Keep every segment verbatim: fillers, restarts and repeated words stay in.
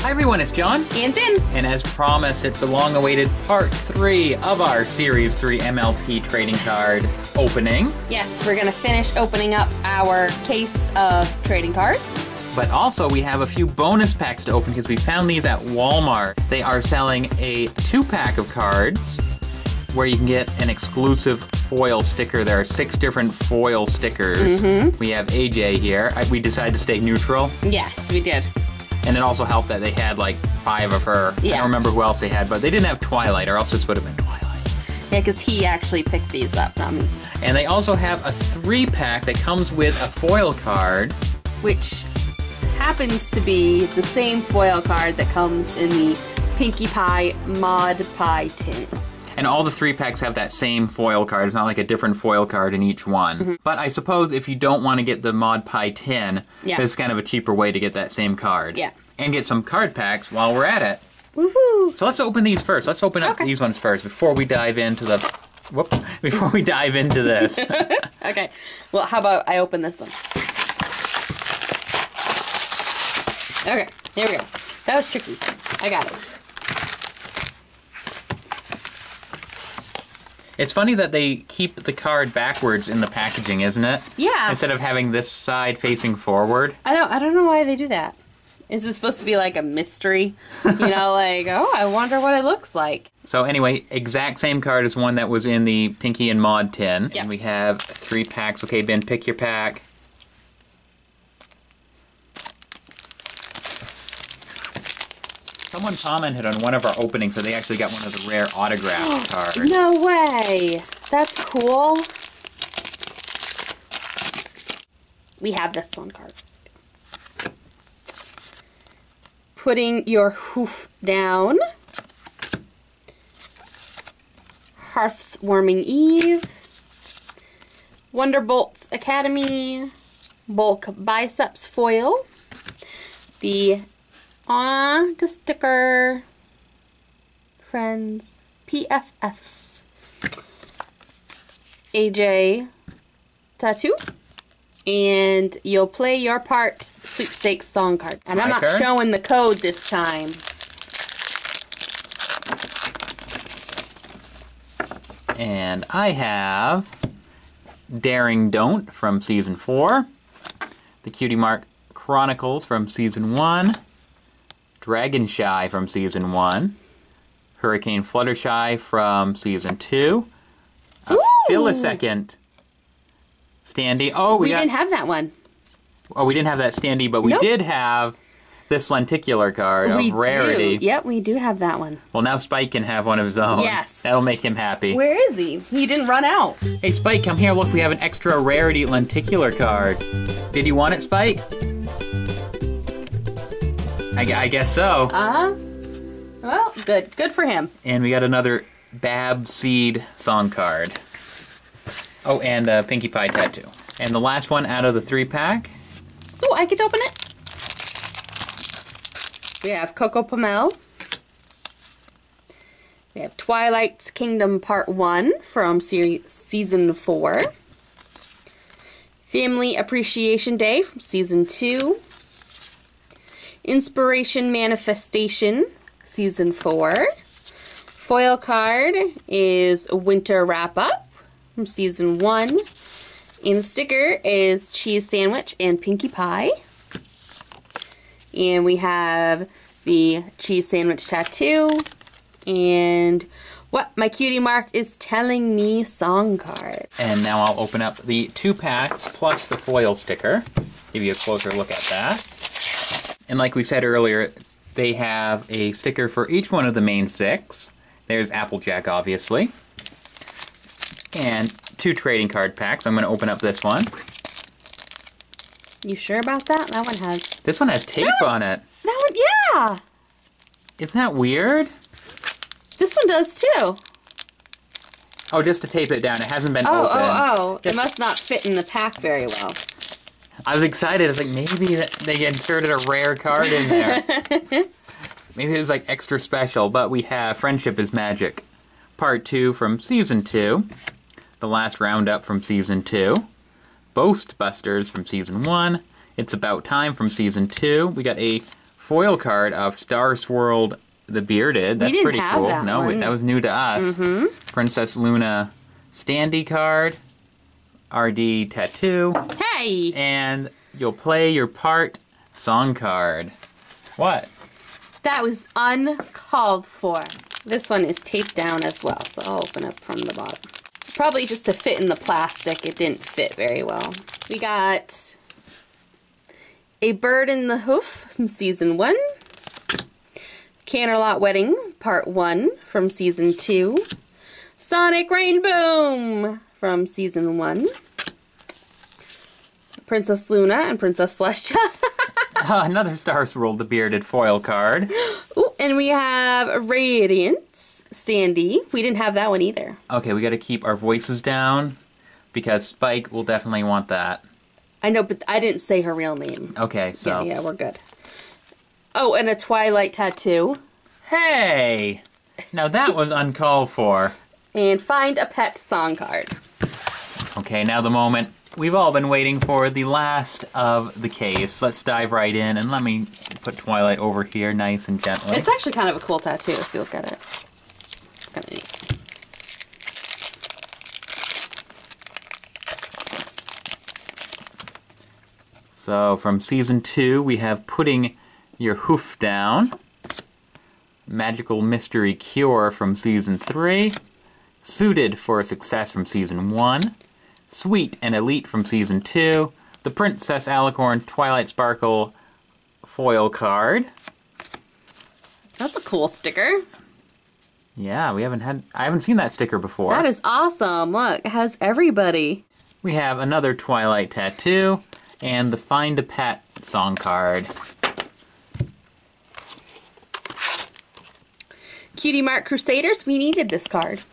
Hi everyone, it's John. And Finn. And as promised, it's the long-awaited part three of our Series three M L P trading card opening. Yes, we're going to finish opening up our case of trading cards. But also, we have a few bonus packs to open because we found these at Walmart. They are selling a two-pack of cards where you can get an exclusive foil sticker. There are six different foil stickers. Mm-hmm. We have A J here. I, we decided to stay neutral. Yes, we did. And it also helped that they had like five of her. Yeah. I don't remember who else they had, but they didn't have Twilight, or else this would have been Twilight. Yeah, because he actually picked these up, not me. And they also have a three-pack that comes with a foil card. Which happens to be the same foil card that comes in the Pinkie Pie Mod Pie tin. And all the three packs have that same foil card. It's not like a different foil card in each one. Mm-hmm. But I suppose if you don't want to get the Mod Pie tin, yeah. it's kind of a cheaper way to get that same card. Yeah. And get some card packs while we're at it. Woohoo! So let's open these first. Let's open up okay. these ones first before we dive into the... Whoop! Before we dive into this. Okay. Well, how about I open this one? Okay. There we go. That was tricky. I got it. It's funny that they keep the card backwards in the packaging, isn't it? Yeah. Instead of having this side facing forward. I don't I don't know why they do that. Is it supposed to be like a mystery? You know, like, oh, I wonder what it looks like. So anyway, exact same card as one that was in the Pinkie and Maud tin. Yep. And we have three packs. Okay, Ben, pick your pack. Someone commented on one of our openings that they actually got one of the rare autographed cards. No way! That's cool. We have this one card. Putting your hoof down. Hearth's Warming Eve. Wonderbolt's Academy. Bulk Biceps Foil. The Aw, the sticker. Friends. P F Fs. A J Tattoo. And You'll Play Your Part Sweepstakes song card. And My I'm not turn? showing the code this time. And I have Daring Don't from Season four. The Cutie Mark Chronicles from Season one. Dragon Shy from Season one. Hurricane Fluttershy from Season two. A Filisecond Standee. Oh, we, We got, didn't have that one. Oh, we didn't have that Standee, but we Nope. did have this lenticular card We of rarity. do. Yep, we do have that one. Well, now Spike can have one of his own. Yes. That'll make him happy. Where is he? He didn't run out. Hey, Spike, come here. Look, we have an extra rarity lenticular card. Did you want it, Spike? I, gu- I guess so. Uh-huh. Well, good. Good for him. And we got another Bab Seed song card. Oh, and a Pinkie Pie tattoo. And the last one out of the three pack. Oh, I get to open it. We have Coco Pomel. We have Twilight's Kingdom Part one from series, Season four. Family Appreciation Day from Season two. Inspiration Manifestation, Season four. Foil card is Winter Wrap Up from Season one. And the sticker is Cheese Sandwich and Pinkie Pie. And we have the Cheese Sandwich Tattoo. And What My Cutie Mark Is Telling Me song card. And now I'll open up the two pack plus the foil sticker. Give you a closer look at that. And like we said earlier, they have a sticker for each one of the main six. There's Applejack, obviously. And two trading card packs. I'm going to open up this one. You sure about that? That one has... This one has tape on it. That one, yeah! Isn't that weird? This one does too. Oh, just to tape it down. It hasn't been Oh, opened. oh, oh. Just- It must not fit in the pack very well. I was excited. I was like, maybe that they inserted a rare card in there. Maybe it was like extra special. But we have Friendship is Magic, Part two from Season two. The Last Roundup from Season two. Boastbusters from Season one. It's About Time from Season two. We got a foil card of Star Swirled the Bearded. That's we didn't pretty have cool. That no, one. that was new to us. Mm-hmm. Princess Luna standee card, R D tattoo, Hey! and you'll play your part song card. What? That was uncalled for. This one is taped down as well, so I'll open it from the bottom. Probably just to fit in the plastic, it didn't fit very well. We got A Bird in the Hoof from Season one. Canterlot Wedding, Part one from Season two. Sonic Rainboom from Season one. Princess Luna and Princess Celestia. Uh, another Star Swirled the Bearded foil card. Ooh, and we have Radiance standee. We didn't have that one either. Okay, we got to keep our voices down because Spike will definitely want that. I know, but I didn't say her real name. Okay, so. Yeah, yeah, we're good. Oh, and a Twilight tattoo. Hey! Now that was uncalled for. And Find a Pet song card. Okay, now the moment we've all been waiting for, the last of the case. Let's dive right in, and let me put Twilight over here nice and gently. It's actually kind of a cool tattoo if you look at it. It's kind of neat. So from Season two, we have Putting Your Hoof Down. Magical Mystery Cure from Season three. Suited for Success from Season one. Sweet and Elite from Season two. The Princess Alicorn Twilight Sparkle foil card. That's a cool sticker. Yeah, we haven't had... I haven't seen that sticker before. That is awesome. Look, it has everybody. We have another Twilight tattoo. And the Find a Pet song card. Cutie Mark Crusaders. We needed this card.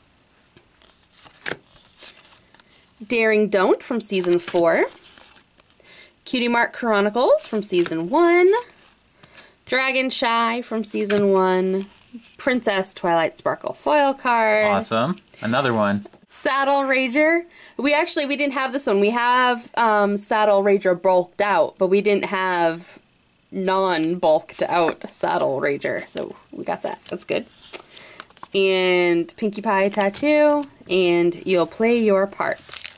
Daring Don't from Season four. Cutie Mark Chronicles from Season one. Dragon Shy from Season one. Princess Twilight Sparkle foil card. Awesome. Another one. Saddle Rager. We actually, we didn't have this one. We have um, Saddle Rager bulked out, but we didn't have non-bulked out Saddle Rager. So we got that. That's good. And Pinkie Pie tattoo. And You'll Play Your Part.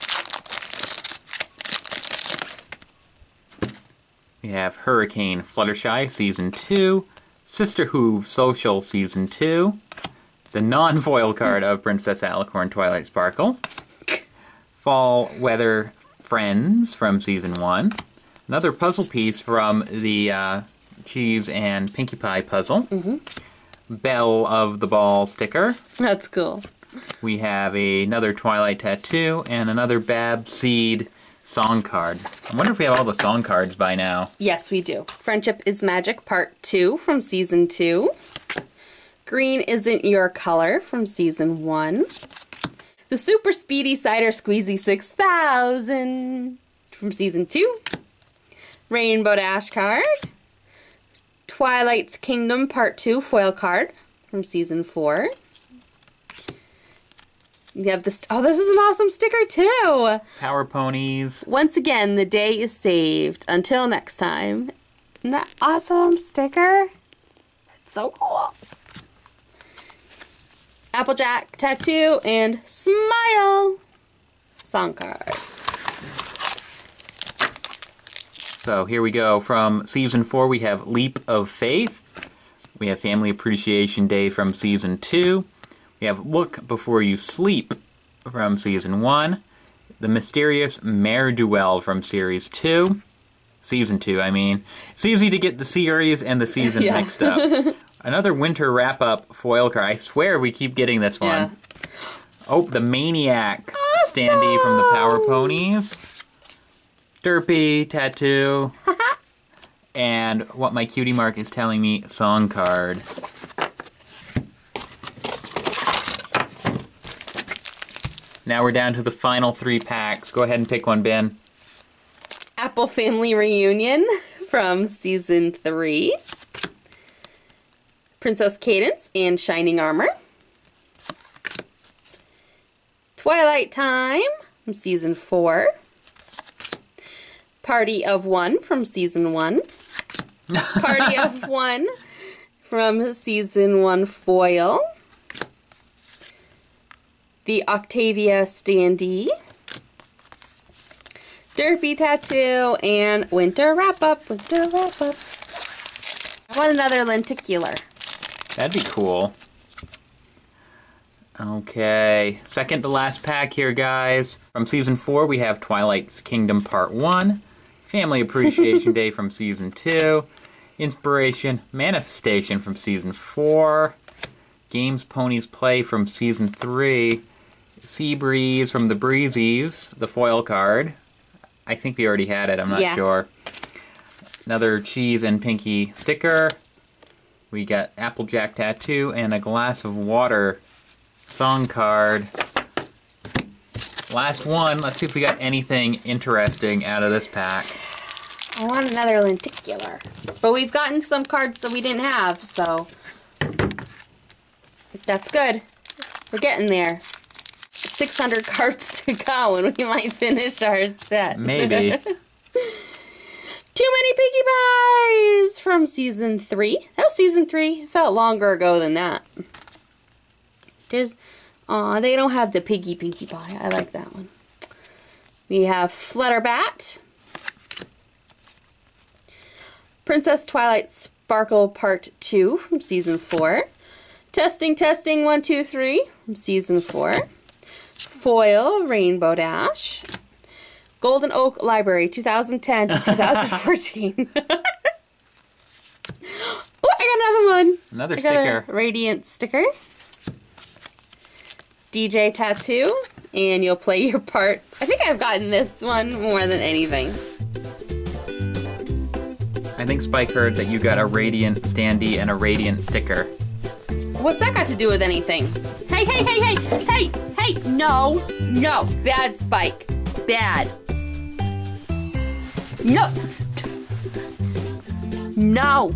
We have Hurricane Fluttershy Season two. Sister Hoove Social Season two. The non-foil card of Princess Alicorn Twilight Sparkle. Fall Weather Friends from Season one. Another puzzle piece from the uh, Cheese and Pinkie Pie puzzle. Mm-hmm. Belle of the Ball sticker. That's cool. We have a, another Twilight tattoo and another Bab Seed song card. I wonder if we have all the song cards by now. Yes, we do. Friendship is Magic Part two from Season two. Green Isn't Your Color from Season one. The Super Speedy Cider Squeezy six thousand from Season two. Rainbow Dash card. Twilight's Kingdom Part two foil card from Season four. You have this. Oh, this is an awesome sticker too. Power Ponies. Once again, the day is saved. Until next time. Isn't that awesome sticker? It's so cool. Applejack tattoo and Smile song card. So here we go. From Season four, we have Leap of Faith. We have Family Appreciation Day from Season two. We have Look Before You Sleep from Season one. The Mysterious Mare Duel from Series two. Season two, I mean. It's easy to get the series and the season Yeah. mixed up. Another Winter Wrap-Up foil card. I swear we keep getting this one. Yeah. Oh, the Maniac Awesome! standee from the Power Ponies. Derpy tattoo. And what my cutie mark is telling me, song card. Now we're down to the final three packs. Go ahead and pick one, Ben. Apple Family Reunion from Season three. Princess Cadence and Shining Armor. Twilight Time from Season four. Party of One from Season one. Party of One from Season one foil. The Octavia Standee. Derpy Tattoo, and Winter Wrap-Up. Winter Wrap-Up. I want another lenticular. That'd be cool. Okay, second to last pack here, guys. From Season four, we have Twilight Kingdom Part one, Family Appreciation Day from Season two, Inspiration Manifestation from Season four, Games Ponies Play from Season three, Sea Breeze from the Breezies, the foil card. I think we already had it, I'm not yeah. sure. Another Cheese and Pinky sticker. We got Applejack Tattoo and a Glass of Water song card. Last one. Let's see if we got anything interesting out of this pack. I want another lenticular. But we've gotten some cards that we didn't have, so that's good. We're getting there. six hundred cards to go and we might finish our set. Maybe. Too Many Piggy Pies from Season three. That was Season three. It felt longer ago than that. There's, aw, they don't have the Piggy Pinkie Pie. I like that one. We have Flutterbat. Princess Twilight Sparkle Part two from Season four. Testing, Testing, one, two, three from Season four. Foil Rainbow Dash. Golden Oak Library, two thousand ten to two thousand fourteen. Oh, I got another one. Another I got sticker. A Radiant sticker. D J Tattoo, and you'll play your part. I think I've gotten this one more than anything. I think Spike heard that you got a Radiant Standee and a Radiant sticker. What's that got to do with anything? Hey, hey, hey, hey, hey, hey, no, no, bad Spike, bad. No, no.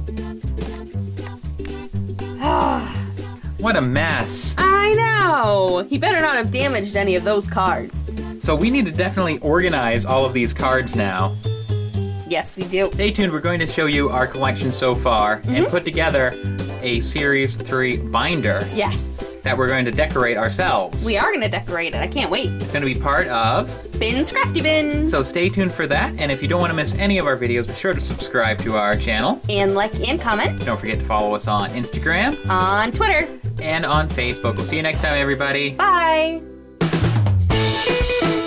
What a mess. I know. He better not have damaged any of those cards. So we need to definitely organize all of these cards now. Yes, we do. Stay tuned, we're going to show you our collection so far mm-hmm. and put together a Series three binder. Yes. That we're going to decorate ourselves. We are going to decorate it. I can't wait. It's going to be part of Bin's Crafty Bin. So stay tuned for that, and if you don't want to miss any of our videos, be sure to subscribe to our channel. And like and comment. Don't forget to follow us on Instagram. On Twitter. And on Facebook. We'll see you next time, everybody. Bye.